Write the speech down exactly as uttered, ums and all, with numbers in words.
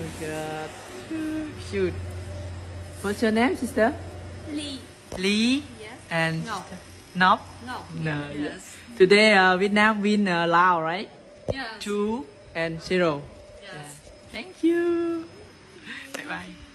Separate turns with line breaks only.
god, cute. What's your name, sister?
Lee.
Lee.
Yes.
And
No.
Nop.
No.
No.
Yes.
Today uh, Vietnam win uh, Laos, right?
Yes.
Two and zero.
Yes.
Yeah. Thank you. Bye bye.